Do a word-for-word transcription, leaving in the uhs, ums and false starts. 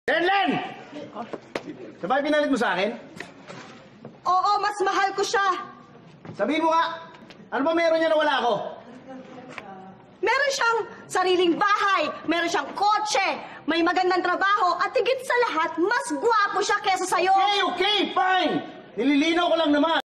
Lenlen! Siya ba pinalit mo sa akin? Oo, mas mahal ko siya. Sabihin mo nga, ano ba meron niya na wala ako? Meron siyang sariling bahay, meron siyang kotse, may magandang trabaho, at higit sa lahat, mas gwapo siya kesa sa'yo. Okay, okay, fine! Nililinaw ko lang naman.